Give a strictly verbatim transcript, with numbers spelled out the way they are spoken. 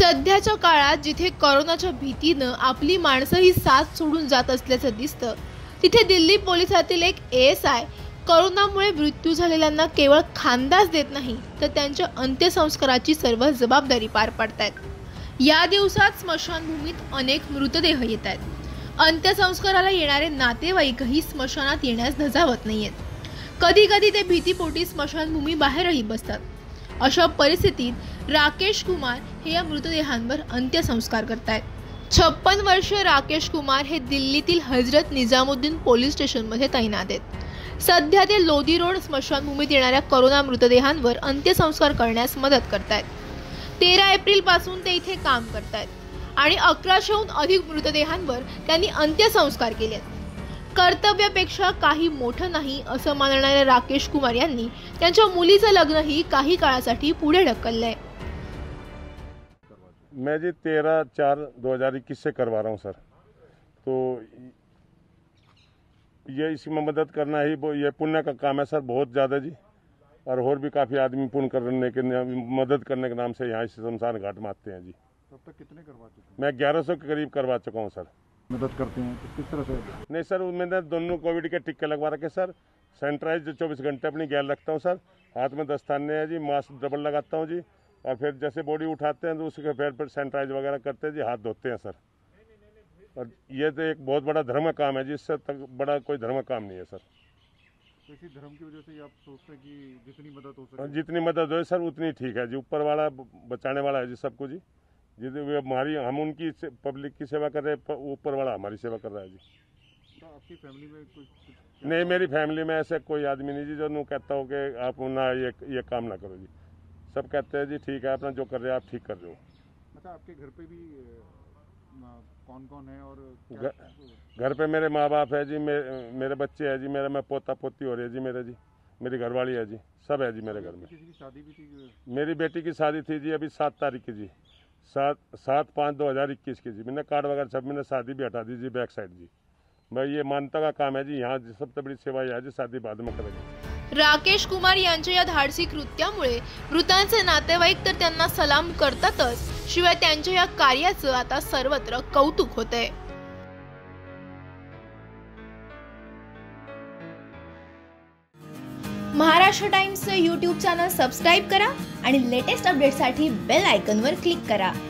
सध्याच्या काळात जिथे कोरोनाच्या भीतीनं आपली माणसंही साथ सोडून जात असल्याचं दिसतं, तिथे दिल्ली पोलिसातील एक एएस आय कोरोनामुळे मृत्यू झालेल्यांना केवळ खानदास देत नाही तर त्यांच्या अंत्यसंस्काराची सर्व जबाबदारी पार पाडतायत। या दिवसात स्मशानभूमीत अनेक मृतदेह येत आहेत। अंत्यसंस्काराला येणारे नातेवाईकही स्मशानात येण्यास धजावत नाहीयेत। कधी कधी ते भीतीपोटी स्मशानभूमी बाहेरही बसतात। अशा परिस्थितीत राकेश कुमार हे या मृतदेहांवर अंत्यसंस्कार करतायत। छप्पन वर्ष राकेश कुमार हे दिल्लीतील हजरत निजामुद्दीन पोलीस स्टेशनमध्ये तैनात आहेत। सध्या ते लोधी रोड स्मशानभूमीत येणाऱ्या कोरोना मृतदेहांवर अंत्यसंस्कार करण्यास मदत करतायत। तेरा एप्रिल पासून ते इथे काम करतायत आणि अकराशेहून अधिक मृतदेहांवर त्यांनी अंत्यसंस्कार केलेत। कर्तव्यापेक्षा काही मोठं नाही असं मानणाऱ्या राकेश कुमार यांनी त्यांच्या मुलीचं लग्नही काही काळासाठी पुढे ढकललंय। मैं जी तेरह चार दो हजार इक्कीस से करवा रहा हूँ सर, तो ये इसी में मदद करना ही ये पुण्य का काम है सर, बहुत ज़्यादा जी। और और भी काफ़ी आदमी पुण्य करने के मदद करने के नाम से यहाँ से शमशान घाट में आते हैं जी। तब तक कितने करवा चुके हैं? मैं ग्यारह सौ के करीब करवा चुका हूँ सर। मदद करते हैं तो किस तरह से? नहीं सर, मैंने दोनों कोविड के टीके लगवा रखे सर। सैनिटाइज चौबीस घंटे अपनी गैल रखता हूँ सर। हाथ में दस्ताने हैं जी, मास्क डबल लगाता हूँ जी। और फिर जैसे बॉडी उठाते हैं तो उसके फिर फिर सैनिटाइज वगैरह करते हैं जी, हाथ धोते हैं सर। और ये तो एक बहुत बड़ा धर्म काम है जी, इससे तक बड़ा कोई धर्म काम नहीं है सर। तो इसी धर्म की वजह से आप सोचते हैं कि जितनी मदद हो सके जितनी मदद हो सर उतनी ठीक है जी। ऊपर वाला बचाने वाला है जी सबको जी। जितनी हमारी हम उनकी पब्लिक की सेवा कर रहे हैं, ऊपर वाला हमारी सेवा कर रहा है जी। तो आपकी फैमिली में कुछ नहीं, मेरी फैमिली में ऐसे कोई आदमी नहीं जी जो नू कहता हो कि आप ना ये ये काम ना करो जी। सब कहते हैं जी ठीक है, अपना जो कर रहे हो आप ठीक कर रहे हो। अच्छा, आपके घर पे भी कौन कौन है? और घर, घर पे मेरे माँ बाप है जी, मेरे मेरे बच्चे है जी, मेरा मैं पोता पोती हो रही है जी मेरे जी, मेरी घरवाली है जी, सब है जी मेरे घर में। किसी की शादी भी थी? मेरी बेटी की शादी थी जी अभी सात तारीख की जी, सात सात पाँच दो हज़ार इक्कीस की जी। मैंने कार्ड वगैरह सब मैंने शादी भी हटा दी जी बैक साइड जी। भाई ये मानता का काम है जी, यहाँ सबसे बड़ी सेवा यह है जी, शादी बाद में करेंगे। राकेश कुमार यांच्या या धाडसी कृत्यामुळे मृतांचे नातेवाईक तर त्यांना सलाम करतातच, शिवाय त्यांच्या या कार्याचं आता सर्वत्र कौतुक होतंय। महाराष्ट्र टाइम्सचं यूट्यूब चॅनल सबस्क्राइब करा आणि लेटेस्ट अपडेटसाठी बेल आयकॉनवर क्लिक करा।